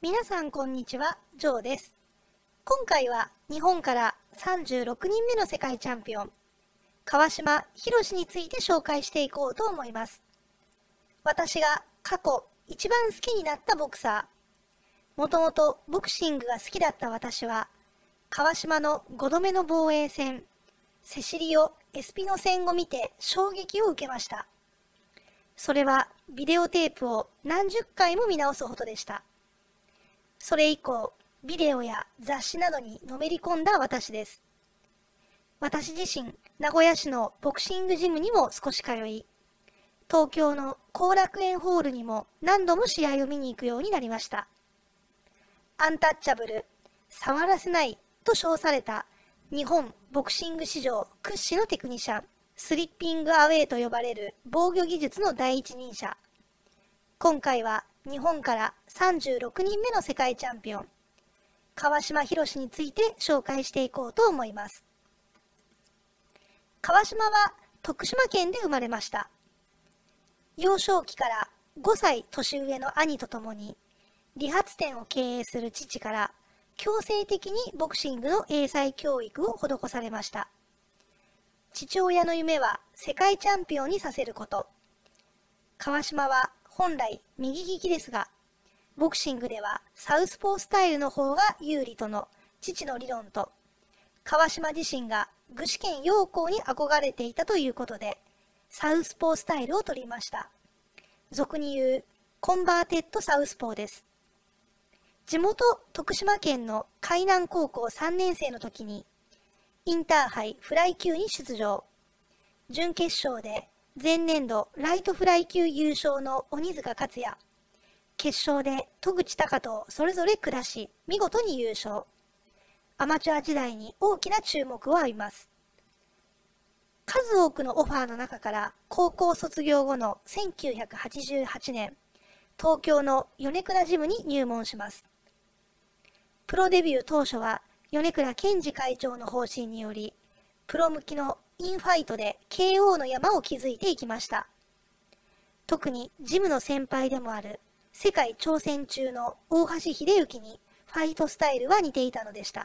皆さんこんにちは、ジョーです。今回は日本から36人目の世界チャンピオン、川島宏について紹介していこうと思います。私が過去一番好きになったボクサー。もともとボクシングが好きだった私は、川島の5度目の防衛戦、セシリオ・エスピノ戦を見て衝撃を受けました。それはビデオテープを何十回も見直すほどでした。それ以降、ビデオや雑誌などにのめり込んだ私です。私自身、名古屋市のボクシングジムにも少し通い、東京の後楽園ホールにも何度も試合を見に行くようになりました。アンタッチャブル、触らせないと称された日本ボクシング史上屈指のテクニシャン、スリッピングアウェイと呼ばれる防御技術の第一人者。今回は日本から36人目の世界チャンピオン、川島宏について紹介していこうと思います。川島は徳島県で生まれました。幼少期から5歳年上の兄と共に理髪店を経営する父から強制的にボクシングの英才教育を施されました。父親の夢は世界チャンピオンにさせること。川島は本来右利きですが、ボクシングではサウスポースタイルの方が有利との父の理論と、川島自身が具志堅用高に憧れていたということで、サウスポースタイルを取りました。俗に言うコンバーテッドサウスポーです。地元徳島県の海南高校3年生の時に、インターハイフライ級に出場。準決勝で前年度ライトフライ級優勝の鬼塚克也。決勝で戸口隆人をそれぞれ下し、見事に優勝。アマチュア時代に大きな注目を浴びます。数多くのオファーの中から高校卒業後の1988年、東京の米倉ジムに入門します。プロデビュー当初は米倉健二会長の方針により、プロ向きのインファイトで KO の山を築いていきました。特にジムの先輩でもある世界挑戦中の大橋秀幸にファイトスタイルは似ていたのでした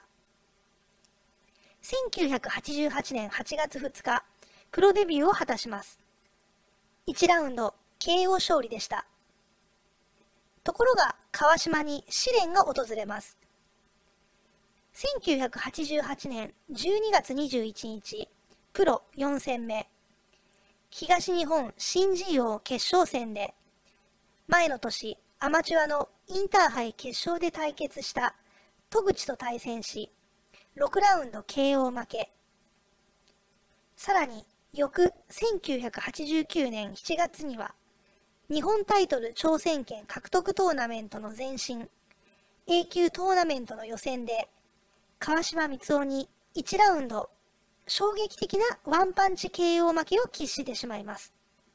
。1988年8月2日、プロデビューを果たします。1ラウンド KO 勝利でした。ところが川島に試練が訪れます。1988年12月21日、プロ4戦目、東日本新人王決勝戦で、前の年アマチュアのインターハイ決勝で対決した戸口と対戦し、6ラウンド KO 負け。さらに翌1989年7月には、日本タイトル挑戦権獲得トーナメントの前身、A 級トーナメントの予選で、川島光雄に1ラウンド、衝撃的なワンパンチ KO 負けを喫してしまいます。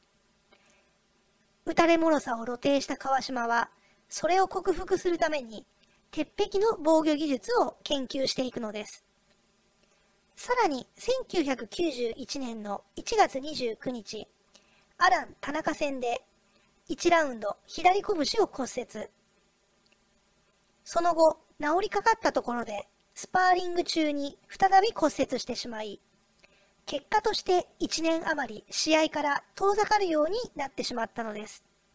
打たれ脆さを露呈した川島は、それを克服するために、鉄壁の防御技術を研究していくのです。さらに、1991年の1月29日、アラン・田中戦で、1ラウンド左拳を骨折。その後、治りかかったところで、スパーリング中に再び骨折してしまい、結果として1年余り試合から遠ざかるようになってしまったのです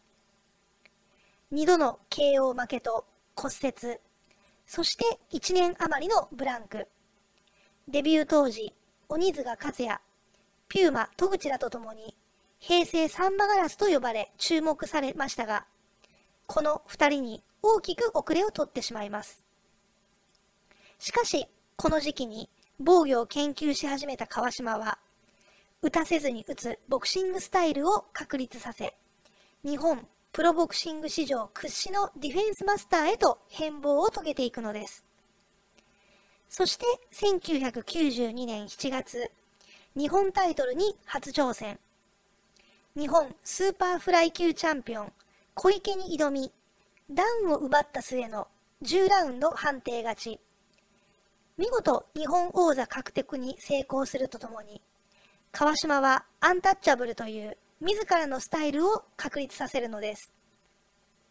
。2度の KO 負けと骨折、そして1年余りのブランク。デビュー当時、鬼塚克也、ピューマ戸口らとともに、平成サンバガラスと呼ばれ注目されましたが、この2人に大きく遅れを取ってしまいます。しかし、この時期に防御を研究し始めた川島は、打たせずに打つボクシングスタイルを確立させ、日本プロボクシング史上屈指のディフェンスマスターへと変貌を遂げていくのです。そして1992年7月、日本タイトルに初挑戦。日本スーパーフライ級チャンピオン小池に挑み、ダウンを奪った末の10ラウンド判定勝ち。見事日本王座獲得に成功するとともに、川島はアンタッチャブルという自らのスタイルを確立させるのです。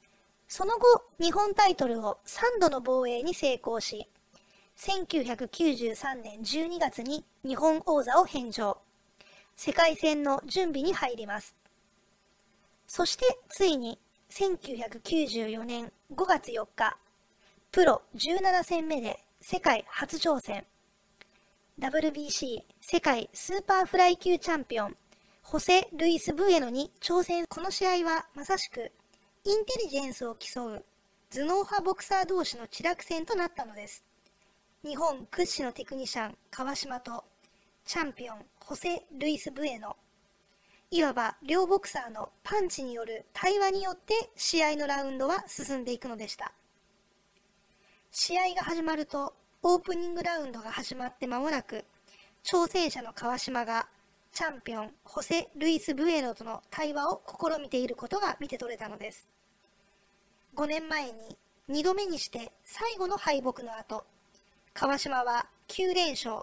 その後、日本タイトルを3度の防衛に成功し、1993年12月に日本王座を返上。世界戦の準備に入ります。そしてついに1994年5月4日、プロ17戦目で世界初挑戦。WBC 世界スーパーフライ級チャンピオン、ホセ・ルイス・ブエノに挑戦。この試合はまさしくインテリジェンスを競う頭脳派ボクサー同士の地落戦となったのです。日本屈指のテクニシャン川島とチャンピオンホセ・ルイス・ブエノ。いわば両ボクサーのパンチによる対話によって試合のラウンドは進んでいくのでした。試合が始まるとオープニングラウンドが始まって間もなく、挑戦者の川島がチャンピオンホセ・ルイス・ブエノとの対話を試みていることが見て取れたのです。5年前に2度目にして最後の敗北の後、川島は9連勝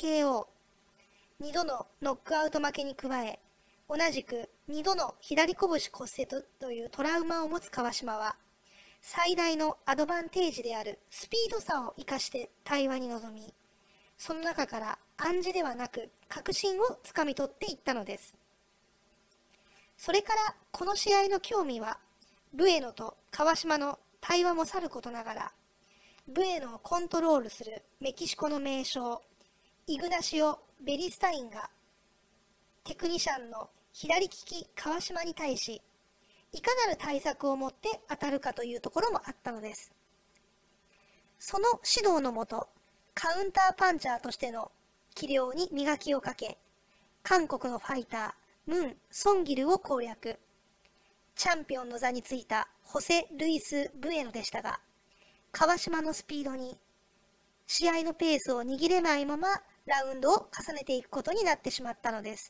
8KO、2度のノックアウト負けに加え、同じく2度の左拳骨折というトラウマを持つ川島は、最大のアドバンテージであるスピード差を生かして対話に臨み、その中から暗示ではなく確信をつかみ取っていったのです。それからこの試合の興味は、ブエノと川島の対話もさることながら、ブエノをコントロールするメキシコの名将、イグナシオ・ベリスタインが、テクニシャンの左利き川島に対し、いかなる対策を持って当たるかというところもあったのです。その指導のもと、カウンターパンチャーとしての技量に磨きをかけ、韓国のファイター、ムン・ソンギルを攻略。チャンピオンの座についたホセ・ルイス・ブエノでしたが、川島のスピードに試合のペースを握れないままラウンドを重ねていくことになってしまったのです。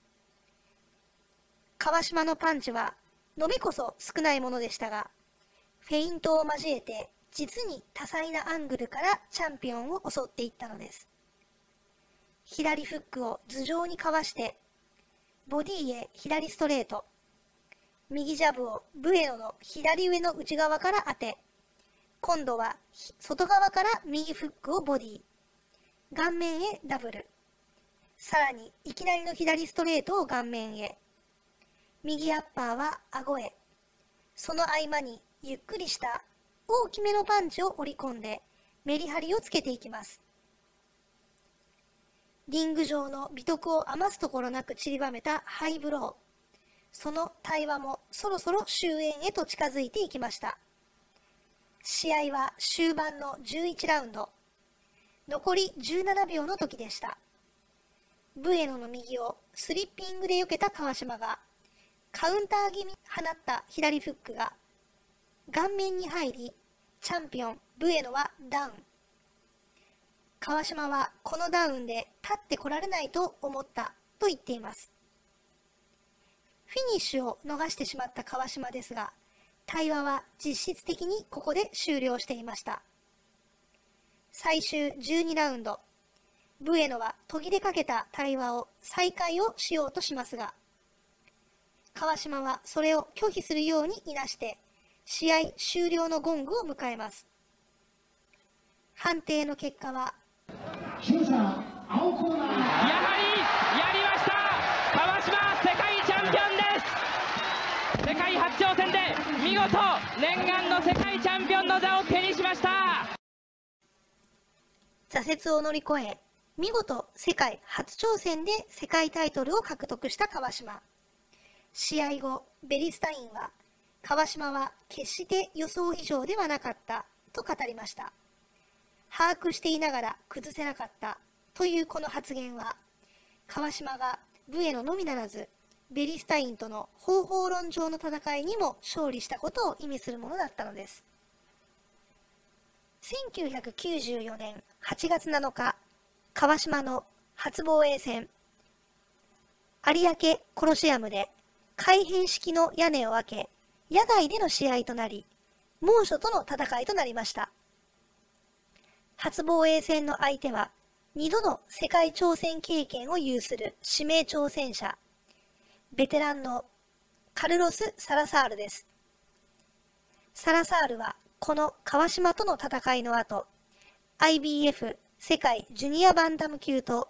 川島のパンチは伸びこそ少ないものでしたが、フェイントを交えて実に多彩なアングルからチャンピオンを襲っていったのです。左フックを頭上にかわして、ボディへ左ストレート、右ジャブをブエノの左上の内側から当て、今度は外側から右フックをボディ、顔面へダブル、さらにいきなりの左ストレートを顔面へ、右アッパーは顎へ、その合間にゆっくりした大きめのパンチを織り込んでメリハリをつけていきます。リング上の美徳を余すところなく散りばめたハイブロー。その対話もそろそろ終焉へと近づいていきました。試合は終盤の11ラウンド。残り17秒の時でした。ブエノの右をスリッピングで避けた川島が、カウンター気味に放った左フックが顔面に入り、チャンピオンブエノはダウン。川島はこのダウンで立ってこられないと思ったと言っています。フィニッシュを逃してしまった川島ですが、対話は実質的にここで終了していました。最終12ラウンド、ブエノは途切れかけた対話を再開をしようとしますが、川島はそれを拒否するようにいなして、試合終了のゴングを迎えます。判定の結果は、 勝者青コーナー。やはりやりました。川島世界チャンピオンです。世界初挑戦で見事念願の世界チャンピオンの座を手にしました。 挫折を乗り越え、見事世界初挑戦で世界タイトルを獲得した川島。試合後、ベリスタインは、川島は決して予想以上ではなかったと語りました。把握していながら崩せなかったというこの発言は、川島がブエノのみならず、ベリスタインとの方法論上の戦いにも勝利したことを意味するものだったのです。1994年8月7日、川島の初防衛戦、有明コロシアムで開閉式の屋根を開け、野外での試合となり、猛暑との戦いとなりました。初防衛戦の相手は、2度の世界挑戦経験を有する指名挑戦者、ベテランのカルロス・サラサールです。 サラサールはこの川島との戦いの後、IBF 世界ジュニアバンタム級と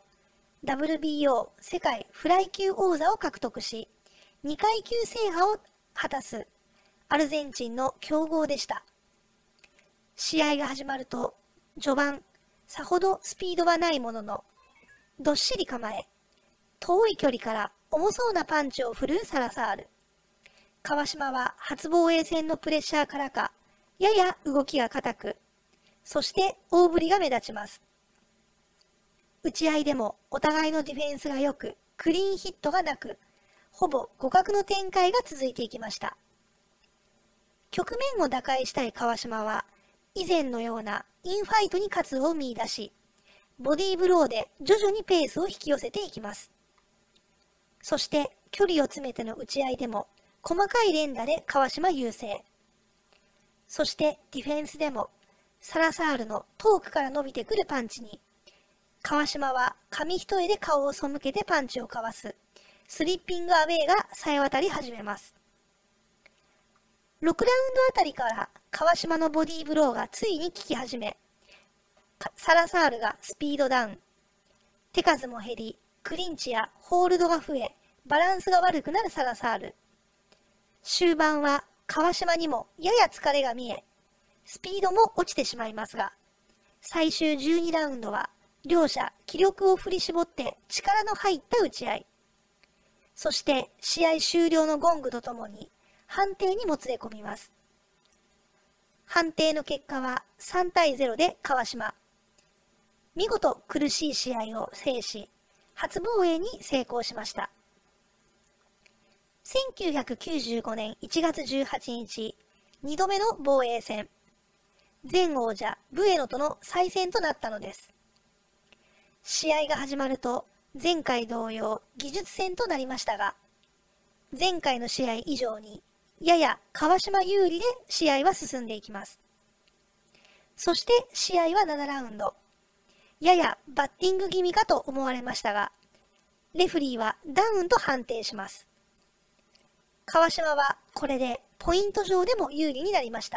WBO 世界フライ級王座を獲得し、2階級制覇を果たすアルゼンチンの強豪でした。試合が始まると、序盤、さほどスピードはないものの、どっしり構え、遠い距離から重そうなパンチを振るサラサール。川島は初防衛戦のプレッシャーからか、やや動きが硬く、そして大振りが目立ちます。打ち合いでもお互いのディフェンスが良く、クリーンヒットがなく、ほぼ互角の展開が続いていきました。局面を打開したい川島は、以前のようなインファイトに活を見出し、ボディーブローで徐々にペースを引き寄せていきます。そして距離を詰めての打ち合いでも細かい連打で川島優勢。そしてディフェンスでもサラサールの遠くから伸びてくるパンチに、川島は紙一重で顔を背けてパンチをかわすスリッピングアウェイが冴え渡り始めます。6ラウンドあたりから川島のボディーブローがついに効き始め、サラサールがスピードダウン、手数も減り、クリンチやホールドが増え、バランスが悪くなるサラサール。終盤は川島にもやや疲れが見え、スピードも落ちてしまいますが、最終12ラウンドは両者気力を振り絞って力の入った打ち合い。そして試合終了のゴングとともに判定にもつれ込みます。判定の結果は3対0で川島。見事苦しい試合を制し、初防衛に成功しました。1995年1月18日、2度目の防衛戦。前王者ブエノとの再戦となったのです。試合が始まると、前回同様技術戦となりましたが、前回の試合以上に、やや川島有利で試合は進んでいきます。そして試合は7ラウンド。ややバッティング気味かと思われましたが、レフリーはダウンと判定します。川島はこれでポイント上でも有利になりました。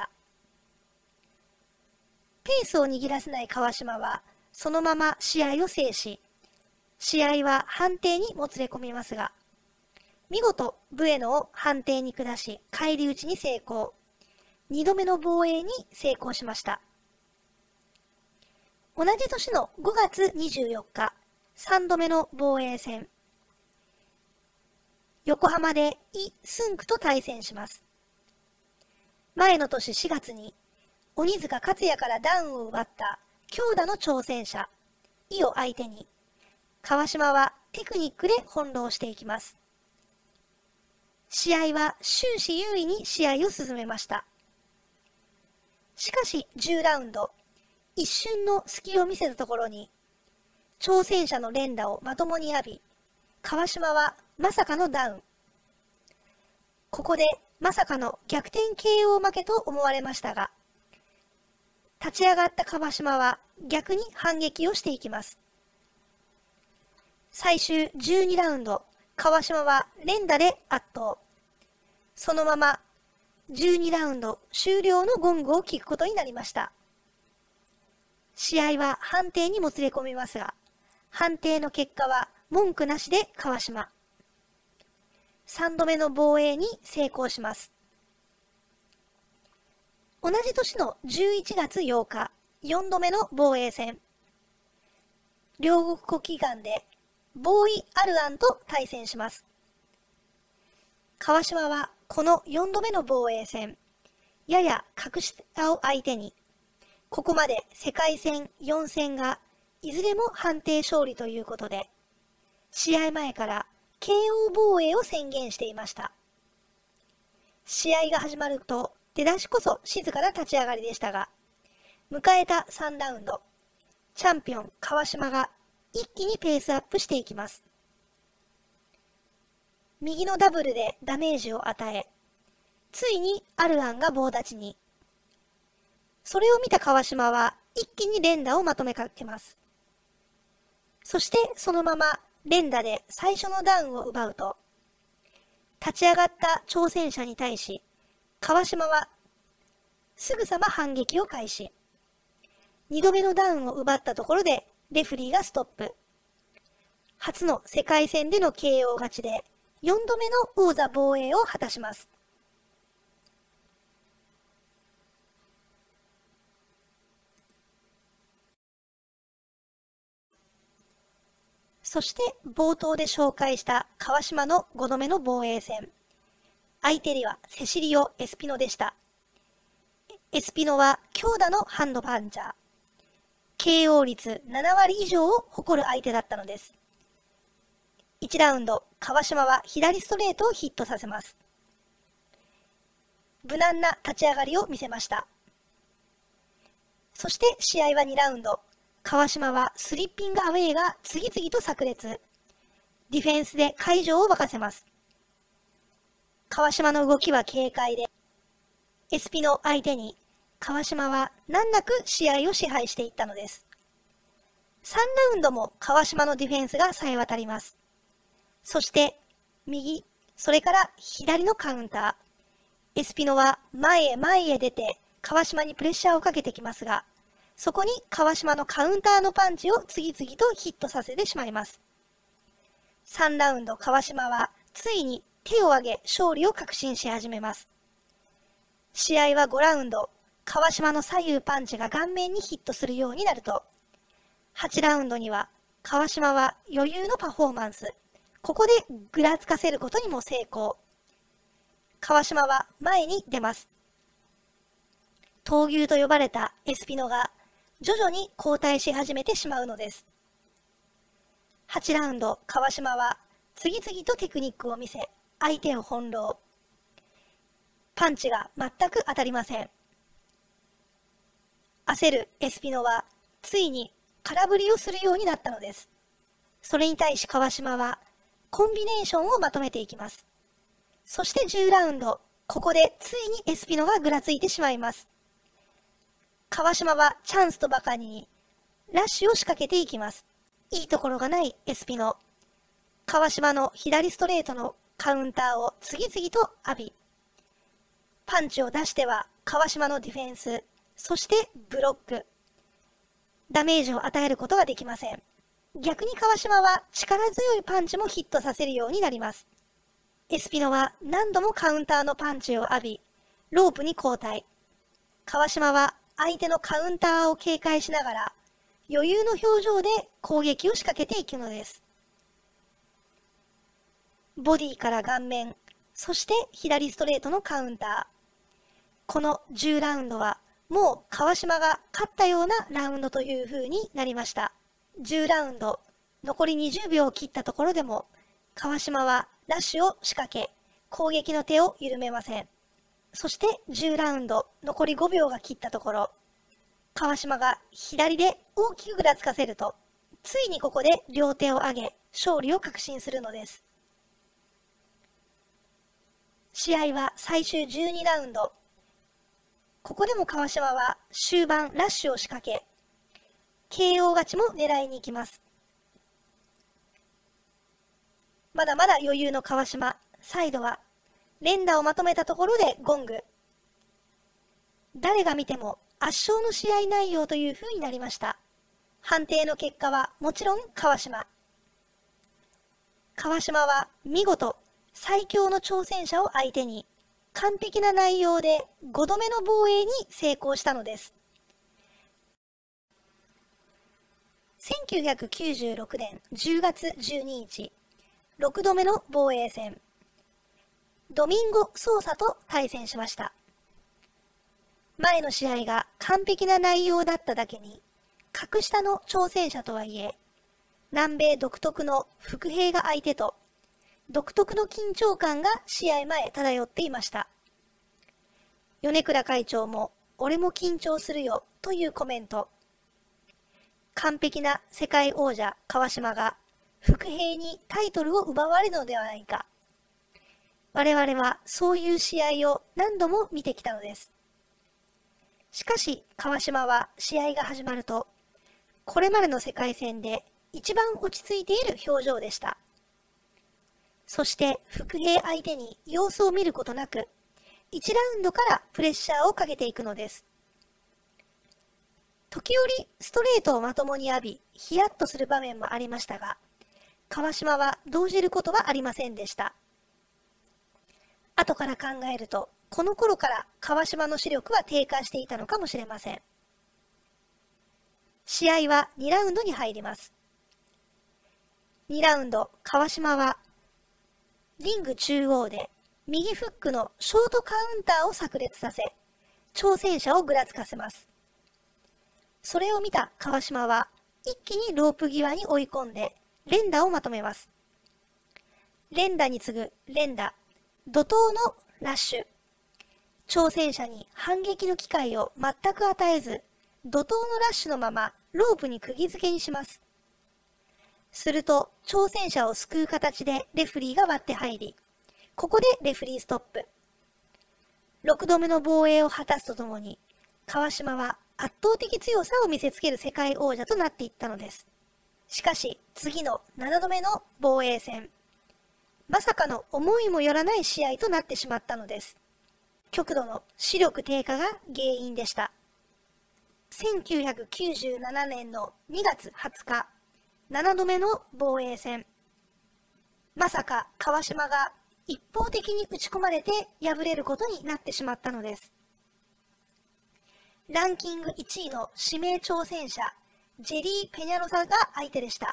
ペースを握らせない川島はそのまま試合を制し、試合は判定にもつれ込みますが、見事ブエノを判定に下し返り討ちに成功。2度目の防衛に成功しました。同じ年の5月24日、3度目の防衛戦。横浜でイ・スンクと対戦します。前の年4月に鬼塚勝也からダウンを奪った強打の挑戦者、イを相手に、川島はテクニックで翻弄していきます。試合は終始優位に試合を進めました。しかし10ラウンド、一瞬の隙を見せたところに、挑戦者の連打をまともに浴び、川島はまさかのダウン。ここでまさかの逆転 KO 負けと思われましたが、立ち上がった川島は逆に反撃をしていきます。最終12ラウンド、川島は連打で圧倒。そのまま12ラウンド終了のゴングを聞くことになりました。試合は判定にもつれ込みますが、判定の結果は文句なしで川島。3度目の防衛に成功します。同じ年の11月8日、4度目の防衛戦。両国国技館でボーイ・アルアンと対戦します。川島はこの4度目の防衛戦、やや格下を相手に、ここまで世界戦4戦がいずれも判定勝利ということで、試合前から KO 防衛を宣言していました。試合が始まると出だしこそ静かな立ち上がりでしたが、迎えた3ラウンド、チャンピオン川島が一気にペースアップしていきます。右のダブルでダメージを与え、ついにアルアンが棒立ちに。それを見た川島は一気に連打をまとめかけます。そしてそのまま連打で最初のダウンを奪うと、立ち上がった挑戦者に対し、川島はすぐさま反撃を開始。2度目のダウンを奪ったところでレフリーがストップ。初の世界戦での KO 勝ちで4度目の王座防衛を果たします。そして冒頭で紹介した川島の5度目の防衛戦。相手にはセシリオ・エスピノでした。エスピノは強打のハンドパンチャー。KO 率7割以上を誇る相手だったのです。1ラウンド、川島は左ストレートをヒットさせます。無難な立ち上がりを見せました。そして試合は2ラウンド。川島はスリッピングアウェイが次々と炸裂。ディフェンスで会場を沸かせます。川島の動きは軽快で、エスピノ相手に川島は難なく試合を支配していったのです。3ラウンドも川島のディフェンスが冴え渡ります。そして右、それから左のカウンター。エスピノは前へ出て川島にプレッシャーをかけてきますが、そこに川島のカウンターのパンチを次々とヒットさせてしまいます。3ラウンド川島はついに手を挙げ勝利を確信し始めます。試合は5ラウンド、川島の左右パンチが顔面にヒットするようになると、8ラウンドには川島は余裕のパフォーマンス、ここでぐらつかせることにも成功。川島は前に出ます。闘牛と呼ばれたエスピノが徐々に後退し始めてしまうのです。8ラウンド、川島は次々とテクニックを見せ、相手を翻弄。パンチが全く当たりません。焦るエスピノはついに空振りをするようになったのです。それに対し川島はコンビネーションをまとめていきます。そして10ラウンド、ここでついにエスピノがぐらついてしまいます。川島はチャンスとばかりにラッシュを仕掛けていきます。いいところがないエスピノ。川島の左ストレートのカウンターを次々と浴び、パンチを出しては川島のディフェンス、そしてブロック。ダメージを与えることができません。逆に川島は力強いパンチもヒットさせるようになります。エスピノは何度もカウンターのパンチを浴び、ロープに交代。川島は相手のカウンターを警戒しながら、余裕の表情で攻撃を仕掛けていくのです。ボディから顔面、そして左ストレートのカウンター。この10ラウンドは、もう川島が勝ったようなラウンドという風になりました。10ラウンド、残り20秒を切ったところでも、川島はラッシュを仕掛け、攻撃の手を緩めません。そして10ラウンド、残り5秒が切ったところ、川島が左で大きくぐらつかせると、ついにここで両手を上げ、勝利を確信するのです。試合は最終12ラウンド。ここでも川島は終盤ラッシュを仕掛け、KO 勝ちも狙いに行きます。まだまだ余裕の川島、最後は連打をまとめたところでゴング。誰が見ても圧勝の試合内容という風になりました。判定の結果はもちろん川島。川島は見事最強の挑戦者を相手に完璧な内容で5度目の防衛に成功したのです。1996年10月12日、6度目の防衛戦。ドミンゴ・ソーサと対戦しました。前の試合が完璧な内容だっただけに、格下の挑戦者とはいえ、南米独特の伏兵が相手と、独特の緊張感が試合前漂っていました。米倉会長も、俺も緊張するよというコメント。完璧な世界王者川島が伏兵にタイトルを奪われるのではないか。我々はそういう試合を何度も見てきたのです。しかし川島は試合が始まると、これまでの世界戦で一番落ち着いている表情でした。そして伏兵相手に様子を見ることなく、 1ラウンドからプレッシャーをかけていくのです。時折ストレートをまともに浴び、ヒヤッとする場面もありましたが、川島は動じることはありませんでした。後から考えると、この頃から川島の視力は低下していたのかもしれません。試合は2ラウンドに入ります。2ラウンド、川島はリング中央で右フックのショートカウンターを炸裂させ、挑戦者をぐらつかせます。それを見た川島は一気にロープ際に追い込んで連打をまとめます。連打に次ぐ連打、怒涛のラッシュ。挑戦者に反撃の機会を全く与えず、怒涛のラッシュのままロープに釘付けにします。すると挑戦者を救う形でレフリーが割って入り、ここでレフリーストップ。6度目の防衛を果たすとともに、川島は圧倒的強さを見せつける世界王者となっていったのです。しかし次の7度目の防衛戦、まさかの思いもよらない試合となってしまったのです。極度の視力低下が原因でした。1997年の2月20日、7度目の防衛戦。まさか川島が一方的に打ち込まれて敗れることになってしまったのです。ランキング1位の指名挑戦者、ジェリー・ペニャロサが相手でした。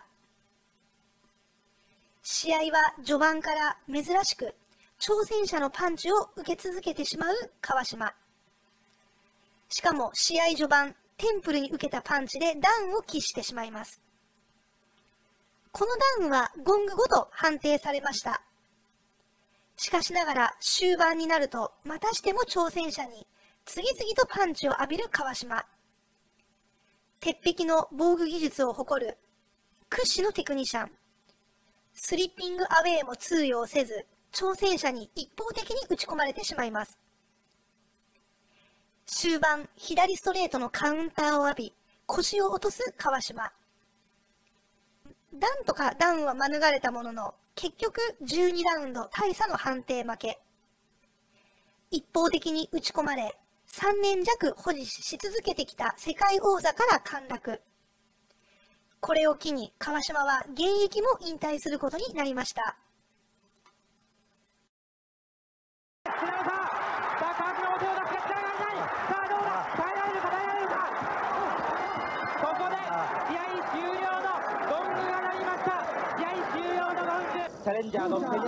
試合は序盤から珍しく挑戦者のパンチを受け続けてしまう川島。しかも試合序盤、テンプルに受けたパンチでダウンを喫してしまいます。このダウンはゴングごと判定されました。しかしながら終盤になるとまたしても挑戦者に次々とパンチを浴びる川島。鉄壁の防御技術を誇る屈指のテクニシャン。スリッピングアウェイも通用せず、挑戦者に一方的に打ち込まれてしまいます。終盤、左ストレートのカウンターを浴び、腰を落とす川島。なんとかダウンは免れたものの、結局12ラウンド大差の判定負け。一方的に打ち込まれ、3年弱保持し続けてきた世界王座から陥落。これを機に川島は現役も引退することになりました。 チャレンジャーの青コーナー、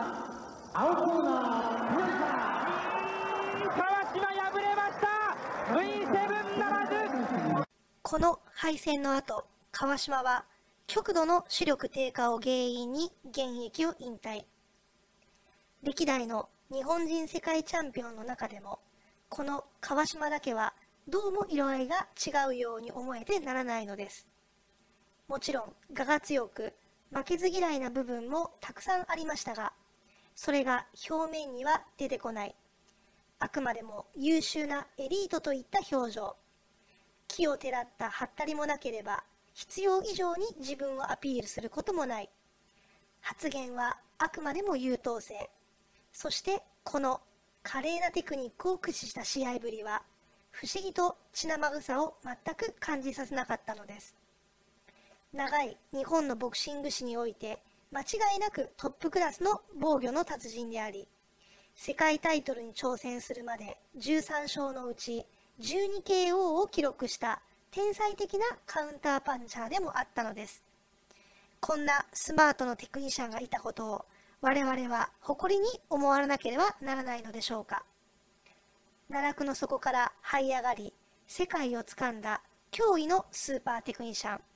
川島敗れました。V7 ならず。 この敗戦の後、川島は極度の視力低下を原因に現役を引退。歴代の日本人世界チャンピオンの中でも、この川島だけはどうも色合いが違うように思えてならないのです。もちろん我が強く、負けず嫌いな部分もたくさんありましたが、それが表面には出てこない。あくまでも優秀なエリートといった表情。奇をてらったハったりもなければ、必要以上に自分をアピールすることもない。発言はあくまでも優等生。そしてこの華麗なテクニックを駆使した試合ぶりは、不思議と血生臭を全く感じさせなかったのです。長い日本のボクシング史において間違いなくトップクラスの防御の達人であり、世界タイトルに挑戦するまで13勝のうち 12KO を記録した天才的なカウンターパンチャーでもあったのです。こんなスマートのテクニシャンがいたことを我々は誇りに思わなければならないのでしょうか。奈落の底から這い上がり世界をつかんだ驚異のスーパーテクニシャン。